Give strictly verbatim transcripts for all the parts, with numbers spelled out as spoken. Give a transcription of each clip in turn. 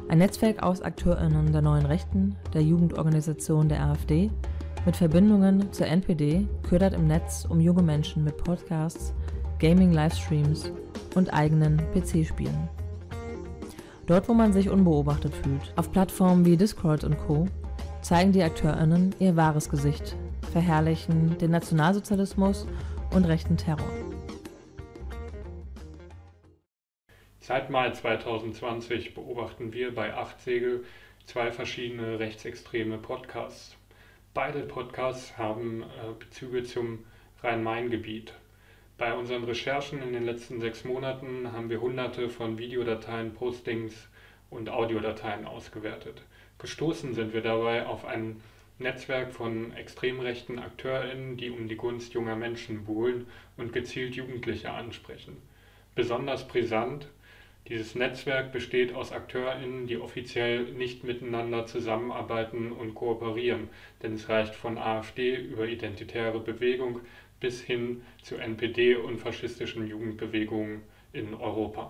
Ein Netzwerk aus AkteurInnen der Neuen Rechten, der Jugendorganisation der AfD, mit Verbindungen zur N P D, ködert im Netz um junge Menschen mit Podcasts, Gaming-Livestreams und eigenen P C-Spielen. Dort, wo man sich unbeobachtet fühlt, auf Plattformen wie Discord und Co., zeigen die AkteurInnen ihr wahres Gesicht, verherrlichen den Nationalsozialismus und rechten Terror. Seit Mai zweitausendzwanzig beobachten wir bei Acht Segel zwei verschiedene rechtsextreme Podcasts. Beide Podcasts haben äh, Bezüge zum Rhein-Main-Gebiet. Bei unseren Recherchen in den letzten sechs Monaten haben wir hunderte von Videodateien, Postings und Audiodateien ausgewertet. Gestoßen sind wir dabei auf ein Netzwerk von extrem rechten AkteurInnen, die um die Gunst junger Menschen buhlen und gezielt Jugendliche ansprechen. Besonders brisant: Dieses Netzwerk besteht aus AkteurInnen, die offiziell nicht miteinander zusammenarbeiten und kooperieren, denn es reicht von AfD über identitäre Bewegung bis hin zu N P D und faschistischen Jugendbewegungen in Europa.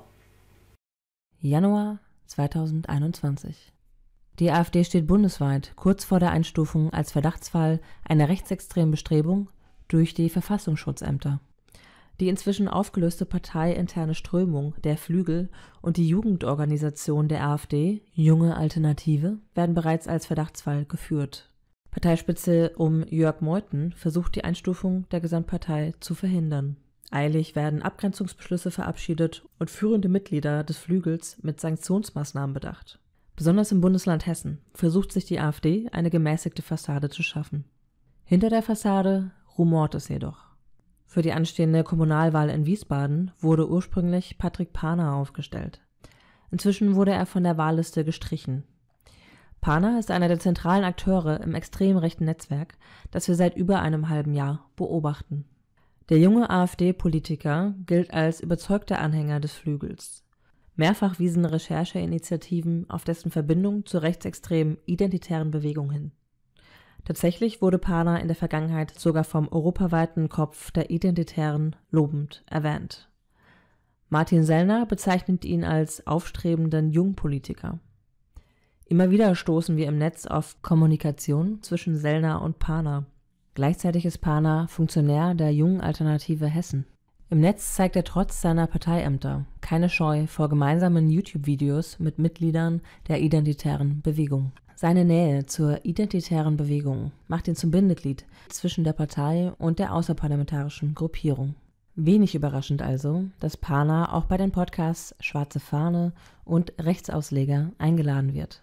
Januar zweitausendeinundzwanzig. Die AfD steht bundesweit kurz vor der Einstufung als Verdachtsfall einer rechtsextremen Bestrebung durch die Verfassungsschutzämter. Die inzwischen aufgelöste parteiinterne Strömung der Flügel und die Jugendorganisation der AfD, Junge Alternative, werden bereits als Verdachtsfall geführt. Parteispitze um Jörg Meuthen versucht die Einstufung der Gesamtpartei zu verhindern. Eilig werden Abgrenzungsbeschlüsse verabschiedet und führende Mitglieder des Flügels mit Sanktionsmaßnahmen bedacht. Besonders im Bundesland Hessen versucht sich die AfD eine gemäßigte Fassade zu schaffen. Hinter der Fassade rumort es jedoch. Für die anstehende Kommunalwahl in Wiesbaden wurde ursprünglich Patrick Paner aufgestellt. Inzwischen wurde er von der Wahlliste gestrichen. Paner ist einer der zentralen Akteure im extrem rechten Netzwerk, das wir seit über einem halben Jahr beobachten. Der junge AfD-Politiker gilt als überzeugter Anhänger des Flügels. Mehrfach wiesen Rechercheinitiativen auf dessen Verbindung zur rechtsextremen identitären Bewegung hin. Tatsächlich wurde Paner in der Vergangenheit sogar vom europaweiten Kopf der Identitären lobend erwähnt. Martin Sellner bezeichnet ihn als aufstrebenden Jungpolitiker. Immer wieder stoßen wir im Netz auf Kommunikation zwischen Sellner und Paner. Gleichzeitig ist Paner Funktionär der Jungen Alternative Hessen. Im Netz zeigt er trotz seiner Parteiämter keine Scheu vor gemeinsamen YouTube-Videos mit Mitgliedern der identitären Bewegung. Seine Nähe zur identitären Bewegung macht ihn zum Bindeglied zwischen der Partei und der außerparlamentarischen Gruppierung. Wenig überraschend also, dass Paner auch bei den Podcasts Schwarze Fahne und Rechtsausleger eingeladen wird.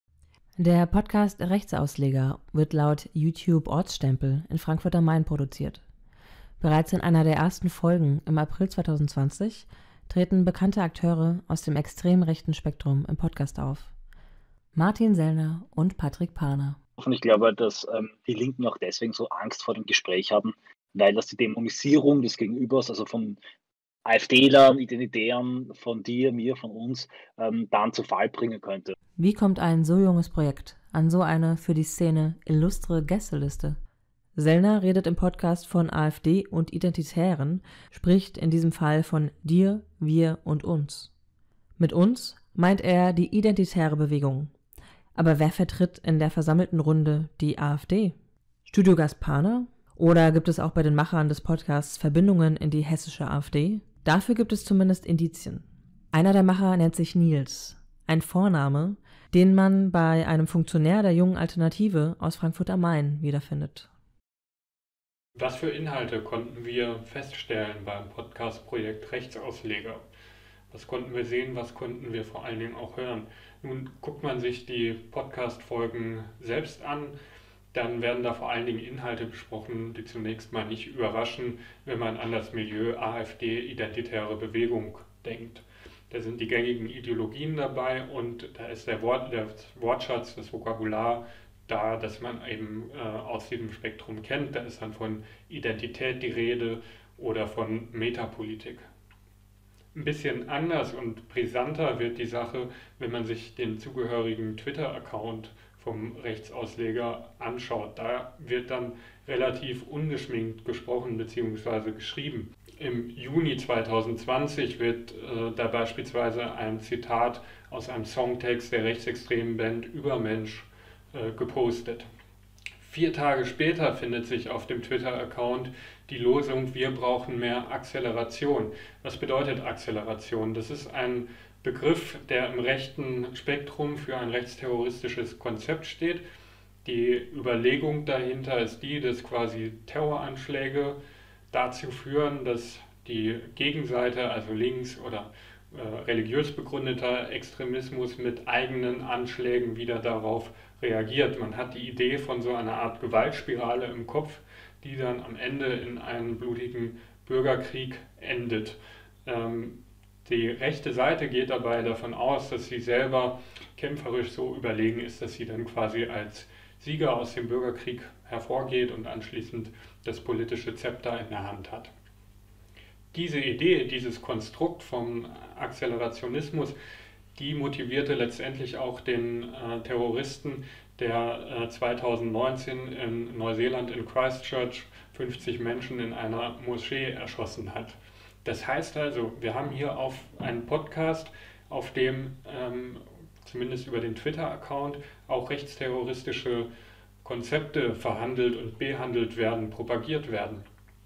Der Podcast Rechtsausleger wird laut YouTube Ortsstempel in Frankfurt am Main produziert. Bereits in einer der ersten Folgen im April zweitausendzwanzig treten bekannte Akteure aus dem extrem rechten Spektrum im Podcast auf. Martin Sellner und Patrick Paner. Und ich glaube, dass ähm, die Linken auch deswegen so Angst vor dem Gespräch haben, weil das die Dämonisierung des Gegenübers, also von AfDlern, Identitären, von dir, mir, von uns, ähm, dann zu Fall bringen könnte. Wie kommt ein so junges Projekt an so eine für die Szene illustre Gästeliste? Sellner redet im Podcast von AfD und Identitären, spricht in diesem Fall von dir, wir und uns. Mit uns meint er die identitäre Bewegung. Aber wer vertritt in der versammelten Runde die AfD? Studiogast Paner? Oder gibt es auch bei den Machern des Podcasts Verbindungen in die hessische AfD? Dafür gibt es zumindest Indizien. Einer der Macher nennt sich Nils, ein Vorname, den man bei einem Funktionär der Jungen Alternative aus Frankfurt am Main wiederfindet. Was für Inhalte konnten wir feststellen beim Podcast-Projekt Rechtsausleger? Was konnten wir sehen, was konnten wir vor allen Dingen auch hören? Nun guckt man sich die Podcast-Folgen selbst an, dann werden da vor allen Dingen Inhalte besprochen, die zunächst mal nicht überraschen, wenn man an das Milieu AfD, identitäre Bewegung, denkt. Da sind die gängigen Ideologien dabei und da ist der, Wort, der Wortschatz, das Vokabular da, dass man eben äh, aus diesem Spektrum kennt. Da ist dann von Identität die Rede oder von Metapolitik. Ein bisschen anders und brisanter wird die Sache, wenn man sich den zugehörigen Twitter-Account vom Rechtsausleger anschaut. Da wird dann relativ ungeschminkt gesprochen bzw. geschrieben. Im Juni zweitausendzwanzig wird äh, da beispielsweise ein Zitat aus einem Songtext der rechtsextremen Band Übermensch äh, gepostet. Vier Tage später findet sich auf dem Twitter-Account die Losung „Wir brauchen mehr Acceleration". Was bedeutet Acceleration? Das ist ein Begriff, der im rechten Spektrum für ein rechtsterroristisches Konzept steht. Die Überlegung dahinter ist die, dass quasi Terroranschläge dazu führen, dass die Gegenseite, also links oder äh, religiös begründeter Extremismus, mit eigenen Anschlägen wieder darauf reagiert. Man hat die Idee von so einer Art Gewaltspirale im Kopf, die dann am Ende in einem blutigen Bürgerkrieg endet. Ähm, die rechte Seite geht dabei davon aus, dass sie selber kämpferisch so überlegen ist, dass sie dann quasi als Sieger aus dem Bürgerkrieg hervorgeht und anschließend das politische Zepter in der Hand hat. Diese Idee, dieses Konstrukt vom Akzelerationismus, die motivierte letztendlich auch den äh, Terroristen, der äh, zweitausendneunzehn in Neuseeland in Christchurch fünfzig Menschen in einer Moschee erschossen hat. Das heißt also, wir haben hier auf einen Podcast, auf dem ähm, zumindest über den Twitter-Account auch rechtsterroristische Konzepte verhandelt und behandelt werden, propagiert werden.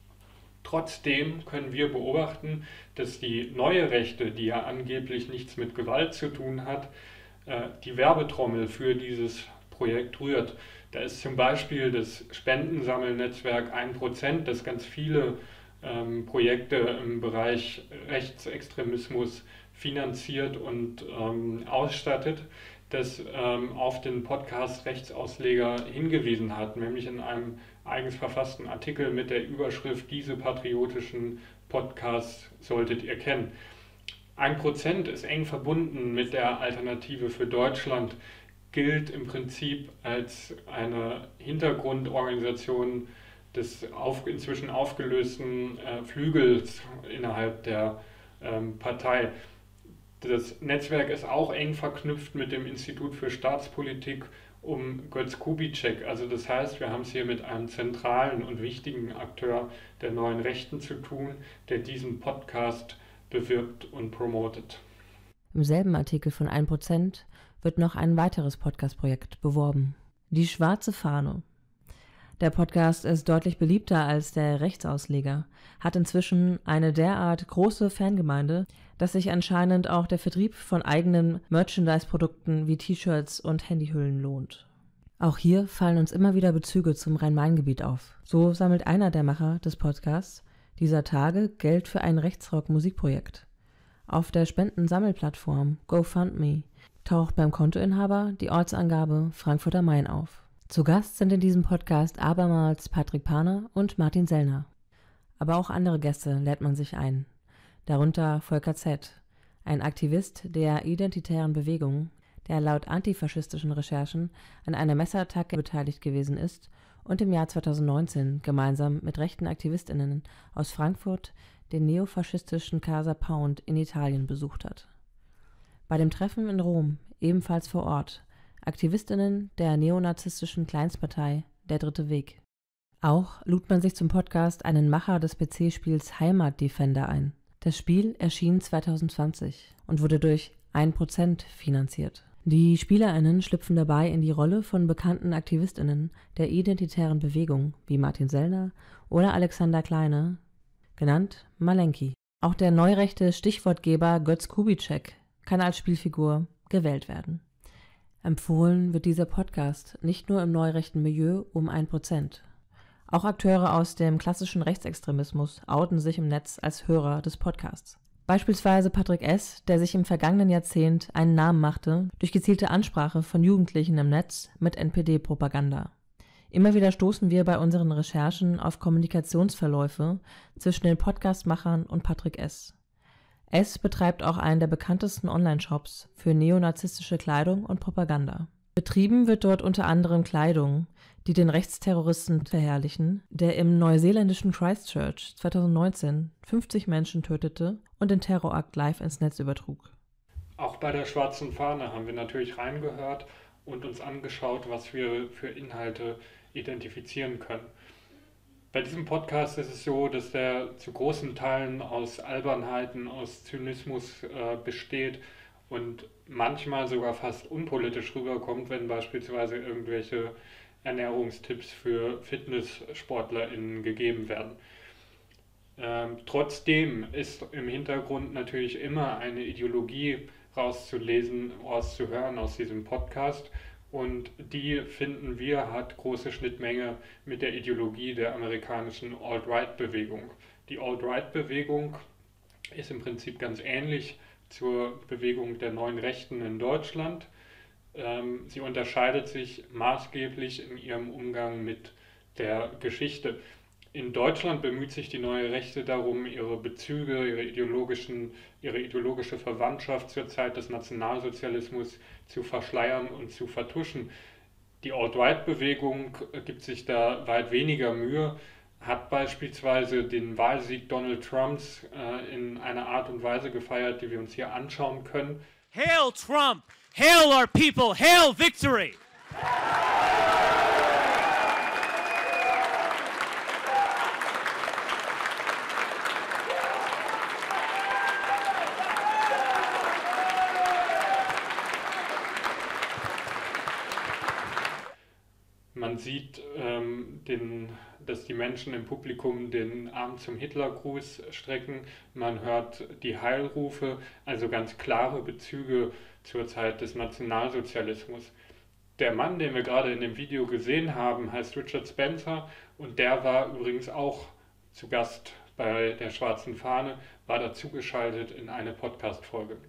Trotzdem können wir beobachten, dass die neue Rechte, die ja angeblich nichts mit Gewalt zu tun hat, die Werbetrommel für dieses Projekt rührt. Da ist zum Beispiel das Spendensammelnetzwerk ein Prozent, das ganz viele ähm, Projekte im Bereich Rechtsextremismus finanziert und ähm, ausstattet, das ähm, auf den Podcast Rechtsausleger hingewiesen hat, nämlich in einem eigens verfassten Artikel mit der Überschrift „Diese patriotischen Podcasts solltet ihr kennen". Ein Prozent ist eng verbunden mit der Alternative für Deutschland, gilt im Prinzip als eine Hintergrundorganisation des auf, inzwischen aufgelösten äh, Flügels innerhalb der ähm, Partei. Das Netzwerk ist auch eng verknüpft mit dem Institut für Staatspolitik um Götz Kubitschek. Also das heißt, wir haben es hier mit einem zentralen und wichtigen Akteur der neuen Rechten zu tun, der diesen Podcast bewirbt und promotet. Im selben Artikel von ein Prozent wird noch ein weiteres Podcast-Projekt beworben. Die Schwarze Fahne. Der Podcast ist deutlich beliebter als der Rechtsausleger, hat inzwischen eine derart große Fangemeinde, dass sich anscheinend auch der Vertrieb von eigenen Merchandise-Produkten wie T-Shirts und Handyhüllen lohnt. Auch hier fallen uns immer wieder Bezüge zum Rhein-Main-Gebiet auf. So sammelt einer der Macher des Podcasts dieser Tage Geld für ein Rechtsrock-Musikprojekt. Auf der Spendensammelplattform GoFundMe taucht beim Kontoinhaber die Ortsangabe Frankfurt am Main auf. Zu Gast sind in diesem Podcast abermals Patrick Paner und Martin Sellner. Aber auch andere Gäste lädt man sich ein. Darunter Volker Z., ein Aktivist der identitären Bewegung, der laut antifaschistischen Recherchen an einer Messerattacke beteiligt gewesen ist und im Jahr zweitausendneunzehn gemeinsam mit rechten AktivistInnen aus Frankfurt den neofaschistischen Casa Pound in Italien besucht hat. Bei dem Treffen in Rom, ebenfalls vor Ort, AktivistInnen der neonazistischen Kleinstpartei Der Dritte Weg. Auch lud man sich zum Podcast einen Macher des P C-Spiels Heimat Defender ein. Das Spiel erschien zweitausendzwanzig und wurde durch ein Prozent finanziert. Die SpielerInnen schlüpfen dabei in die Rolle von bekannten AktivistInnen der identitären Bewegung wie Martin Sellner oder Alexander Kleine, genannt Malenki. Auch der neurechte Stichwortgeber Götz Kubitschek kann als Spielfigur gewählt werden. Empfohlen wird dieser Podcast nicht nur im neurechten Milieu um ein Prozent. Auch Akteure aus dem klassischen Rechtsextremismus outen sich im Netz als Hörer des Podcasts. Beispielsweise Patrick S., der sich im vergangenen Jahrzehnt einen Namen machte durch gezielte Ansprache von Jugendlichen im Netz mit N P D-Propaganda. Immer wieder stoßen wir bei unseren Recherchen auf Kommunikationsverläufe zwischen den Podcastmachern und Patrick S. S. betreibt auch einen der bekanntesten Online-Shops für neonazistische Kleidung und Propaganda. Betrieben wird dort unter anderem Kleidung, die den Rechtsterroristen verherrlichen, der im neuseeländischen Christchurch zweitausendneunzehn fünfzig Menschen tötete und den Terrorakt live ins Netz übertrug. Auch bei der Schwarzen Fahne haben wir natürlich reingehört und uns angeschaut, was wir für Inhalte identifizieren können. Bei diesem Podcast ist es so, dass der zu großen Teilen aus Albernheiten, aus Zynismus äh, besteht und manchmal sogar fast unpolitisch rüberkommt, wenn beispielsweise irgendwelche Ernährungstipps für FitnesssportlerInnen gegeben werden. Ähm, trotzdem ist im Hintergrund natürlich immer eine Ideologie rauszulesen, rauszuhören aus diesem Podcast. Und die, finden wir, hat große Schnittmenge mit der Ideologie der amerikanischen Alt-Right-Bewegung. Die Alt-Right-Bewegung ist im Prinzip ganz ähnlich zur Bewegung der neuen Rechten in Deutschland. Ähm, sie unterscheidet sich maßgeblich in ihrem Umgang mit der Geschichte. In Deutschland bemüht sich die neue Rechte darum, ihre Bezüge, ihre, ideologischen, ihre ideologische Verwandtschaft zur Zeit des Nationalsozialismus zu verschleiern und zu vertuschen. Die Alt-Right-Bewegung gibt sich da weit weniger Mühe, hat beispielsweise den Wahlsieg Donald Trumps äh, in einer Art und Weise gefeiert, die wir uns hier anschauen können. Hail Trump! Hail our people! Hail victory! Man sieht, ähm, den, dass die Menschen im Publikum den Arm zum Hitlergruß strecken. Man hört die Heilrufe, also ganz klare Bezüge zur Zeit des Nationalsozialismus. Der Mann, den wir gerade in dem Video gesehen haben, heißt Richard Spencer und der war übrigens auch zu Gast bei der Schwarzen Fahne, war dazugeschaltet in eine Podcast-Folge.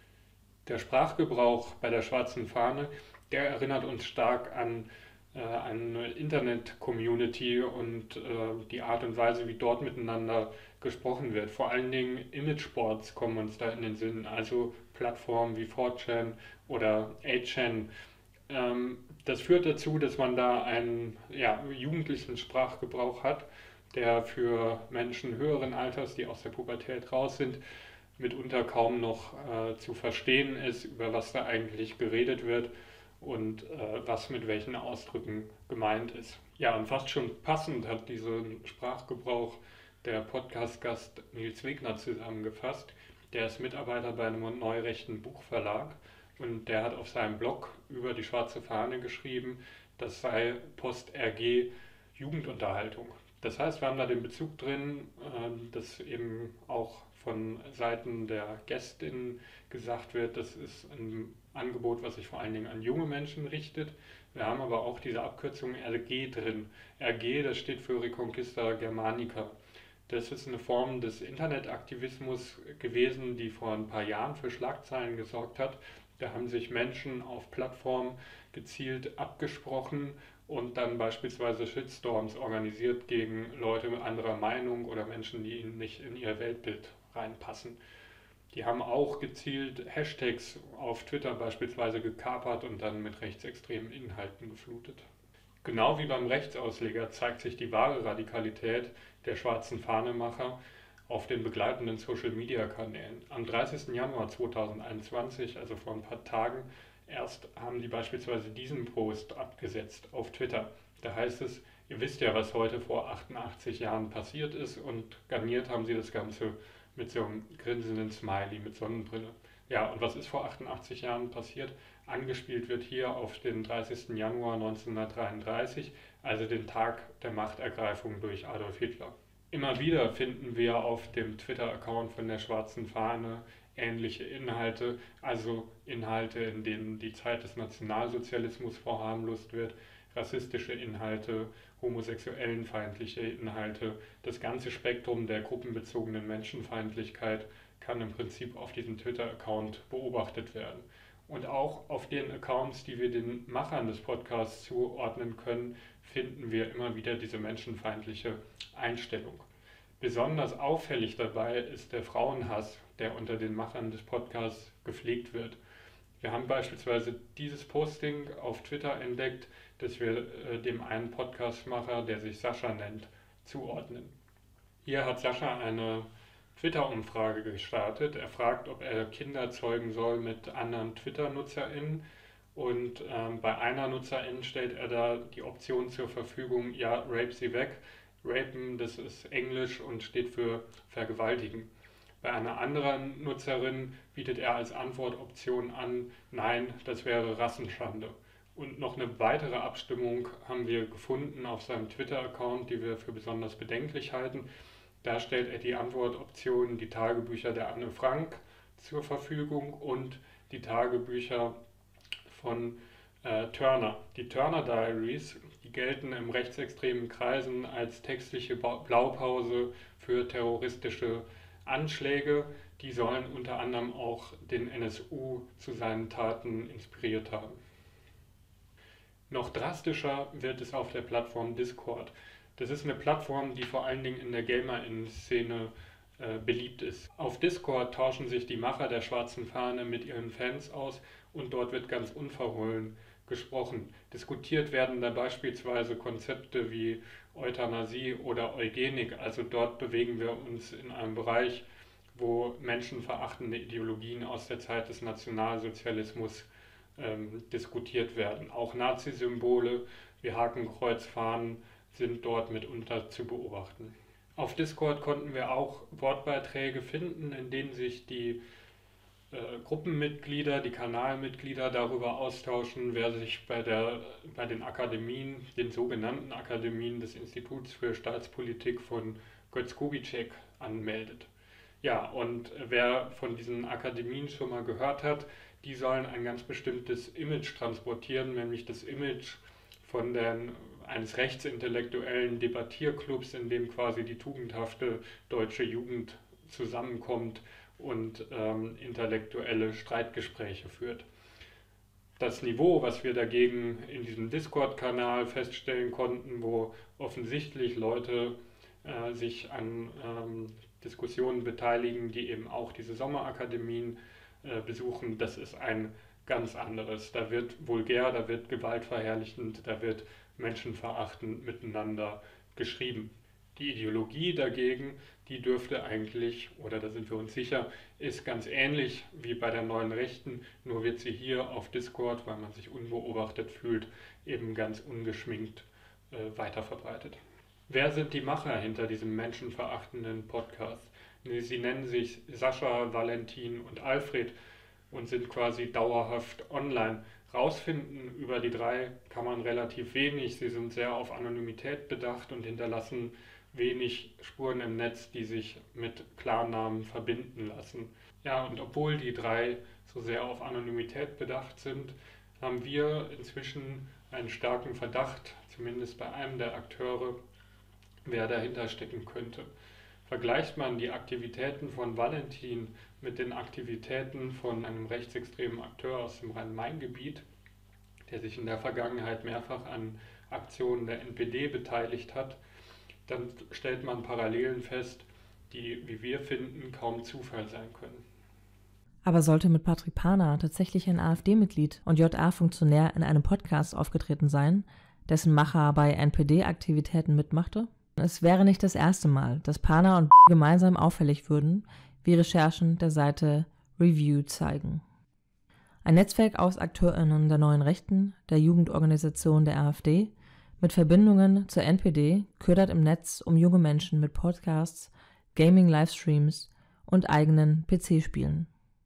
Der Sprachgebrauch bei der Schwarzen Fahne, der erinnert uns stark an eine Internet-Community und äh, die Art und Weise, wie dort miteinander gesprochen wird. Vor allen Dingen Imageboards kommen uns da in den Sinn, also Plattformen wie four chan oder eight chan. Ähm, das führt dazu, dass man da einen ja, jugendlichen Sprachgebrauch hat, der für Menschen höheren Alters, die aus der Pubertät raus sind, mitunter kaum noch äh, zu verstehen ist, über was da eigentlich geredet wird und äh, was mit welchen Ausdrücken gemeint ist. Ja, und fast schon passend hat diesen Sprachgebrauch der Podcast-Gast Nils Wegner zusammengefasst. Der ist Mitarbeiter bei einem neurechten Buchverlag und der hat auf seinem Blog über die Schwarze Fahne geschrieben, das sei Post-R G Jugendunterhaltung. Das heißt, wir haben da den Bezug drin, äh, dass eben auch von Seiten der Gästinnen gesagt wird, das ist ein Angebot, was sich vor allen Dingen an junge Menschen richtet. Wir haben aber auch diese Abkürzung R G drin. R G, das steht für Reconquista Germanica. Das ist eine Form des Internetaktivismus gewesen, die vor ein paar Jahren für Schlagzeilen gesorgt hat. Da haben sich Menschen auf Plattformen gezielt abgesprochen und dann beispielsweise Shitstorms organisiert gegen Leute anderer Meinung oder Menschen, die ihnen nicht in ihr Weltbild reinpassen. Die haben auch gezielt Hashtags auf Twitter beispielsweise gekapert und dann mit rechtsextremen Inhalten geflutet. Genau wie beim Rechtsausleger zeigt sich die wahre Radikalität der Schwarzen Fahnemacher auf den begleitenden Social-Media-Kanälen. Am dreißigsten Januar zweitausendeinundzwanzig, also vor ein paar Tagen, erst haben die beispielsweise diesen Post abgesetzt auf Twitter. Da heißt es, ihr wisst ja, was heute vor achtundachtzig Jahren passiert ist, und garniert haben sie das Ganze mit so einem grinsenden Smiley mit Sonnenbrille. Ja, und was ist vor achtundachtzig Jahren passiert? Angespielt wird hier auf den dreißigsten Januar neunzehnhundertdreiunddreißig, also den Tag der Machtergreifung durch Adolf Hitler. Immer wieder finden wir auf dem Twitter-Account von der Schwarzen Fahne ähnliche Inhalte, also Inhalte, in denen die Zeit des Nationalsozialismus verharmlost wird, rassistische Inhalte, homosexuellenfeindliche Inhalte. Das ganze Spektrum der gruppenbezogenen Menschenfeindlichkeit kann im Prinzip auf diesem Twitter-Account beobachtet werden. Und auch auf den Accounts, die wir den Machern des Podcasts zuordnen können, finden wir immer wieder diese menschenfeindliche Einstellung. Besonders auffällig dabei ist der Frauenhass, der unter den Machern des Podcasts gepflegt wird. Wir haben beispielsweise dieses Posting auf Twitter entdeckt, das wir äh, dem einen Podcastmacher, der sich Sascha nennt, zuordnen. Hier hat Sascha eine Twitter-Umfrage gestartet. Er fragt, ob er Kinder zeugen soll mit anderen Twitter-NutzerInnen. Und ähm, bei einer Nutzerin stellt er da die Option zur Verfügung, ja, rape sie weg. Rapen, das ist Englisch und steht für vergewaltigen. Bei einer anderen Nutzerin bietet er als Antwortoption an, nein, das wäre Rassenschande. Und noch eine weitere Abstimmung haben wir gefunden auf seinem Twitter-Account, die wir für besonders bedenklich halten. Da stellt er die Antwortoptionen, die Tagebücher der Anne Frank zur Verfügung und die Tagebücher von äh, Turner. Die Turner Diaries, die gelten im rechtsextremen Kreisen als textliche Blaupause für terroristische Anschläge. Die sollen unter anderem auch den N S U zu seinen Taten inspiriert haben. Noch drastischer wird es auf der Plattform Discord. Das ist eine Plattform, die vor allen Dingen in der Gamer-Szene äh, beliebt ist. Auf Discord tauschen sich die Macher der Schwarzen Fahne mit ihren Fans aus und dort wird ganz unverhohlen gesprochen. Diskutiert werden da beispielsweise Konzepte wie Euthanasie oder Eugenik. Also dort bewegen wir uns in einem Bereich, wo menschenverachtende Ideologien aus der Zeit des Nationalsozialismus ähm, diskutiert werden. Auch Nazi-Symbole wie Hakenkreuzfahnen sind dort mitunter zu beobachten. Auf Discord konnten wir auch Wortbeiträge finden, in denen sich die äh, Gruppenmitglieder, die Kanalmitglieder darüber austauschen, wer sich bei, der, bei den Akademien, den sogenannten Akademien des Instituts für Staatspolitik von Götz Kubitschek anmeldet. Ja, und wer von diesen Akademien schon mal gehört hat, die sollen ein ganz bestimmtes Image transportieren, nämlich das Image von den, eines rechtsintellektuellen Debattierclubs, in dem quasi die tugendhafte deutsche Jugend zusammenkommt und ähm, intellektuelle Streitgespräche führt. Das Niveau, was wir dagegen in diesem Discord-Kanal feststellen konnten, wo offensichtlich Leute äh, sich an ähm, Diskussionen beteiligen, die eben auch diese Sommerakademien äh, besuchen, das ist ein ganz anderes. Da wird vulgär, da wird gewaltverherrlichend, da wird menschenverachtend miteinander geschrieben. Die Ideologie dagegen, die dürfte eigentlich, oder da sind wir uns sicher, ist ganz ähnlich wie bei der neuen Rechten, nur wird sie hier auf Discord, weil man sich unbeobachtet fühlt, eben ganz ungeschminkt äh, weiterverbreitet. Wer sind die Macher hinter diesem menschenverachtenden Podcast? Sie nennen sich Sascha, Valentin und Alfred und sind quasi dauerhaft online. Rausfinden über die drei kann man relativ wenig. Sie sind sehr auf Anonymität bedacht und hinterlassen wenig Spuren im Netz, die sich mit Klarnamen verbinden lassen. Ja, und obwohl die drei so sehr auf Anonymität bedacht sind, haben wir inzwischen einen starken Verdacht, zumindest bei einem der Akteure, wer dahinter stecken könnte. Vergleicht man die Aktivitäten von Valentin mit den Aktivitäten von einem rechtsextremen Akteur aus dem Rhein-Main-Gebiet, der sich in der Vergangenheit mehrfach an Aktionen der N P D beteiligt hat, dann stellt man Parallelen fest, die, wie wir finden, kaum Zufall sein können. Aber sollte mit Patrick Pana tatsächlich ein AfD-Mitglied und J A-Funktionär in einem Podcast aufgetreten sein, dessen Macher bei N P D-Aktivitäten mitmachte? Es wäre nicht das erste Mal, dass Pana und gemeinsam auffällig würden, wie Recherchen der Seite Review zeigen. Ein Netzwerk aus AkteurInnen der Neuen Rechten, der Jugendorganisation der AfD, mit Verbindungen zur N P D, ködert im Netz um junge Menschen mit Podcasts, Gaming-Livestreams und eigenen P C-Spielen.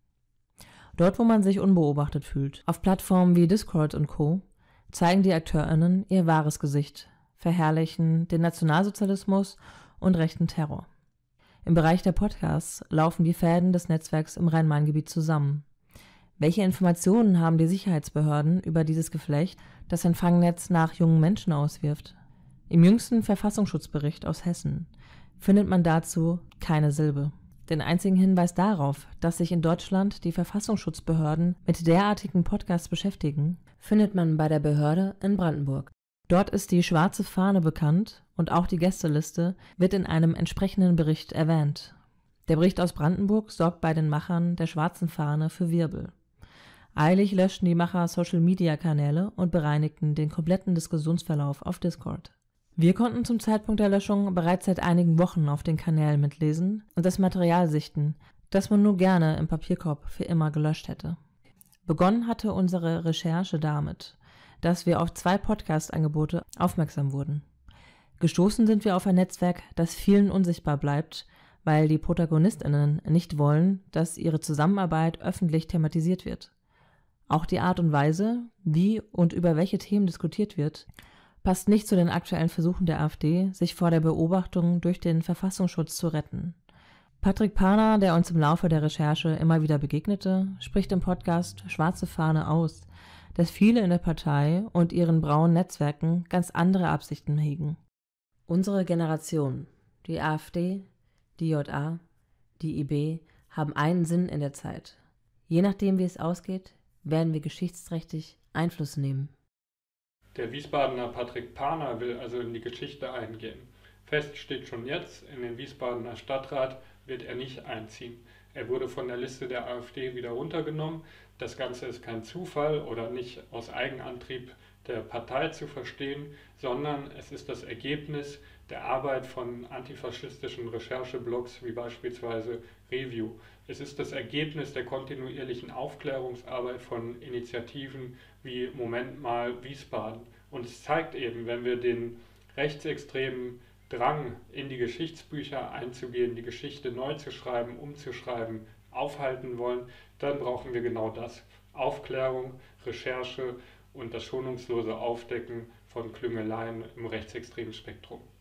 Dort, wo man sich unbeobachtet fühlt, auf Plattformen wie Discord und Co., zeigen die AkteurInnen ihr wahres Gesicht, verherrlichen den Nationalsozialismus und rechten Terror. Im Bereich der Podcasts laufen die Fäden des Netzwerks im Rhein-Main-Gebiet zusammen. Welche Informationen haben die Sicherheitsbehörden über dieses Geflecht, das ein Fangnetz nach jungen Menschen auswirft? Im jüngsten Verfassungsschutzbericht aus Hessen findet man dazu keine Silbe. Den einzigen Hinweis darauf, dass sich in Deutschland die Verfassungsschutzbehörden mit derartigen Podcasts beschäftigen, findet man bei der Behörde in Brandenburg. Dort ist die Schwarze Fahne bekannt und auch die Gästeliste wird in einem entsprechenden Bericht erwähnt. Der Bericht aus Brandenburg sorgt bei den Machern der Schwarzen Fahne für Wirbel. Eilig löschten die Macher Social-Media-Kanäle und bereinigten den kompletten Diskussionsverlauf auf Discord. Wir konnten zum Zeitpunkt der Löschung bereits seit einigen Wochen auf den Kanälen mitlesen und das Material sichten, das man nur gerne im Papierkorb für immer gelöscht hätte. Begonnen hatte unsere Recherche damit, dass wir auf zwei Podcast-Angebote aufmerksam wurden. Gestoßen sind wir auf ein Netzwerk, das vielen unsichtbar bleibt, weil die ProtagonistInnen nicht wollen, dass ihre Zusammenarbeit öffentlich thematisiert wird. Auch die Art und Weise, wie und über welche Themen diskutiert wird, passt nicht zu den aktuellen Versuchen der AfD, sich vor der Beobachtung durch den Verfassungsschutz zu retten. Patrick Paner, der uns im Laufe der Recherche immer wieder begegnete, spricht im Podcast Schwarze Fahne aus, dass viele in der Partei und ihren braunen Netzwerken ganz andere Absichten hegen. Unsere Generation, die AfD, die J A, die I B, haben einen Sinn in der Zeit. Je nachdem, wie es ausgeht, werden wir geschichtsträchtig Einfluss nehmen. Der Wiesbadener Patrick Paner will also in die Geschichte eingehen. Fest steht schon jetzt, in den Wiesbadener Stadtrat wird er nicht einziehen. Er wurde von der Liste der AfD wieder runtergenommen. Das Ganze ist kein Zufall oder nicht aus Eigenantrieb der Partei zu verstehen, sondern es ist das Ergebnis der Arbeit von antifaschistischen Rechercheblogs wie beispielsweise Review. Es ist das Ergebnis der kontinuierlichen Aufklärungsarbeit von Initiativen wie Moment mal Wiesbaden. Und es zeigt eben, wenn wir den rechtsextremen Drang, in die Geschichtsbücher einzugehen, die Geschichte neu zu schreiben, umzuschreiben, aufhalten wollen, dann brauchen wir genau das. Aufklärung, Recherche und das schonungslose Aufdecken von Klüngeleien im rechtsextremen Spektrum.